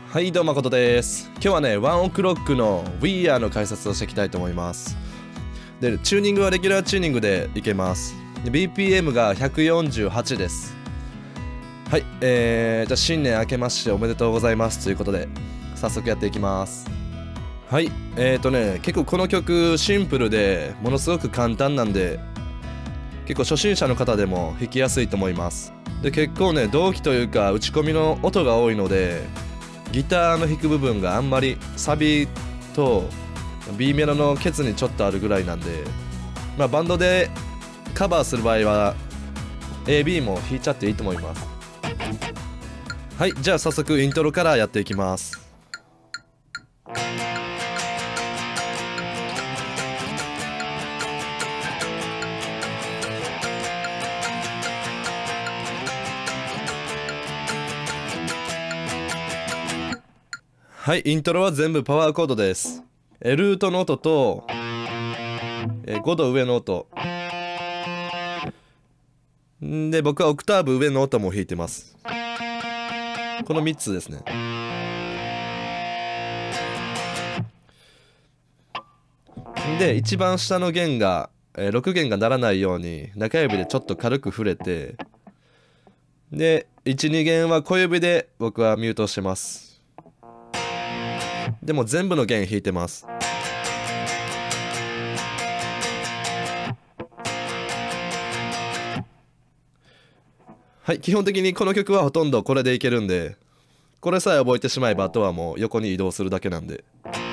はいどうも誠です。今日はねワンオクロックの We Are の解説をしていきたいと思います。でチューニングはレギュラーチューニングでいけます。で BPM が148です。はい、じゃあ新年明けましておめでとうございますということで早速やっていきます。はい、結構この曲シンプルでものすごく簡単なんで結構初心者の方でも弾きやすいと思います。で結構ね同期というか打ち込みの音が多いのでギターの弾く部分があんまりサビと B メロのケツにちょっとあるぐらいなんで、バンドでカバーする場合は AB も弾いちゃっていいと思います。はい、じゃあ早速イントロからやっていきます。はい、イントロは全部パワーコードです。ルートの音と、5度上の音で、僕はオクターブ上の音も弾いてます。この3つですね。で一番下の弦が、6弦が鳴らないように中指でちょっと軽く触れて、で1、2弦は小指で僕はミュートしてます。でも全部の弦弾いてます。はい、基本的にこの曲はほとんどこれでいけるんで、これさえ覚えてしまえばあとはもう横に移動するだけなんで。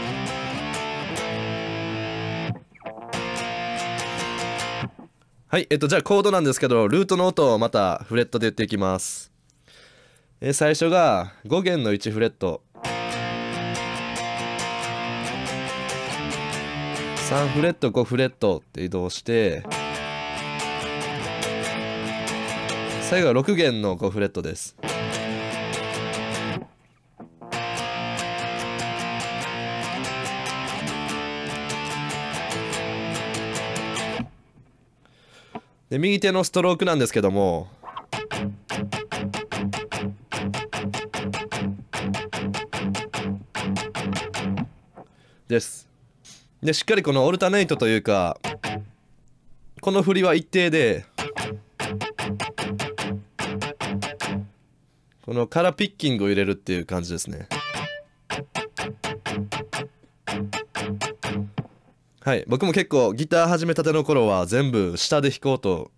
はい、じゃあコードなんですけど、ルートの音をまたフレットで言っていきます。最初が5弦の1フレット、3フレット5フレットって移動して、最後は6弦の5フレットです。で右手のストロークなんですけども、です。でしっかりこのオルタネイトというかこの振りは一定で、このカラーピッキングを入れるっていう感じですね。はい、僕も結構ギター始めたての頃は全部下で弾こうと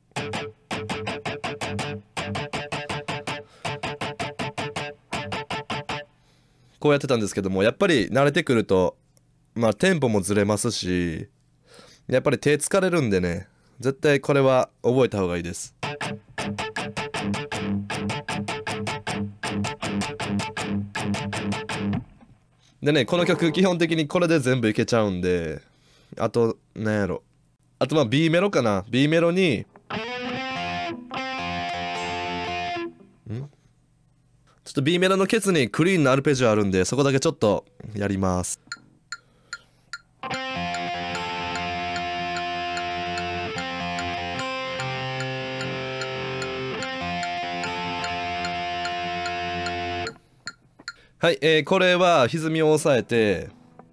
こうやってたんですけども、やっぱり慣れてくるとテンポもずれますし、やっぱり手疲れるんでね、絶対これは覚えた方がいいです。でね、この曲基本的にこれで全部いけちゃうんで、あとなんやろ、あとB メロかな。 B メロにちょっと B メロのケツにクリーンのアルペジオあるんで、そこだけちょっとやります。はい、これは歪みを抑えて、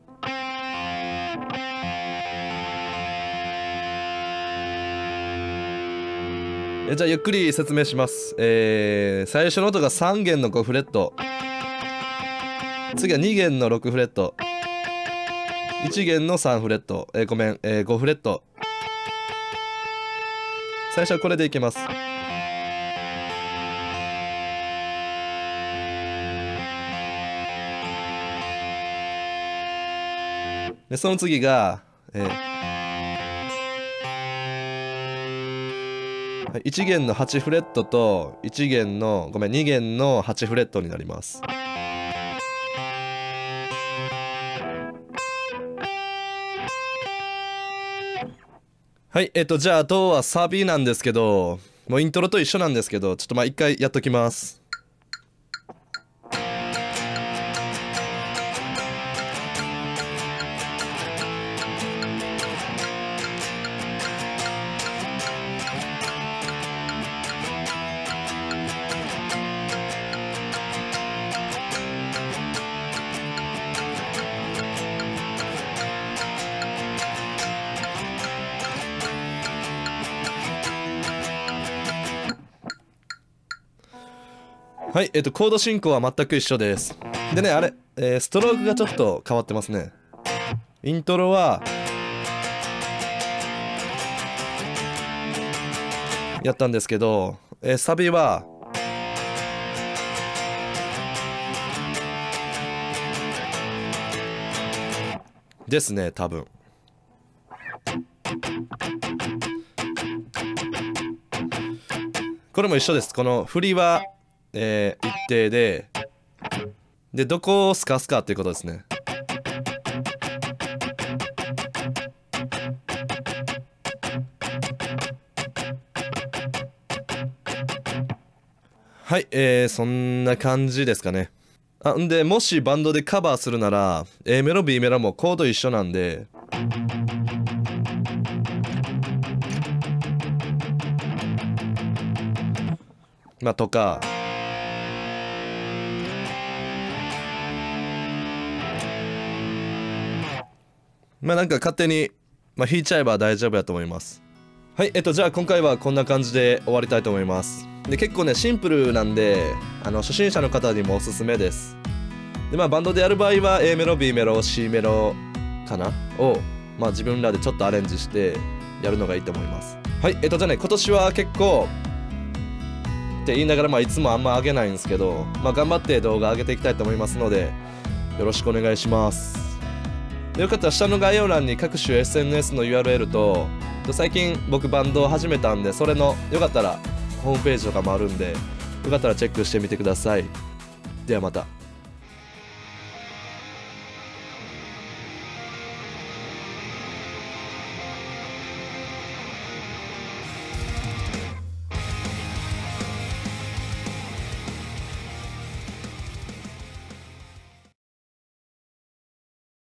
じゃあゆっくり説明します。最初の音が3弦の5フレット、次は2弦の6フレット、1弦の3フレット、5フレット。最初はこれでいけます。でその次が、1弦の8フレットと2弦の8フレットになります。はい、じゃああとはサビなんですけど、もうイントロと一緒なんですけど、ちょっと一回やっときます。 はい、コード進行は全く一緒です。でね、あれ、ストロークがちょっと変わってますね。イントロはやったんですけど、サビはですね、多分。これも一緒です。この振りは、一定で、どこをスカスカっていうことですね。はい、そんな感じですかね。んで、もしバンドでカバーするなら、A メロ B メロもコード一緒なんで、まあとか、まあなんか勝手に、弾いちゃえば大丈夫やと思います。はい、じゃあ今回はこんな感じで終わりたいと思います。で、結構ね、シンプルなんで、初心者の方にもおすすめです。で、バンドでやる場合は A メロ、B メロ、C メロかなを、自分らでちょっとアレンジしてやるのがいいと思います。はい、じゃあね、今年は結構、って言いながら、いつもあんま上げないんですけど、頑張って動画上げていきたいと思いますので、よろしくお願いします。でよかったら下の概要欄に各種 SNS の URL と、最近僕バンドを始めたんで、それのよかったらホームページとかもあるんで、よかったらチェックしてみてください。ではまた。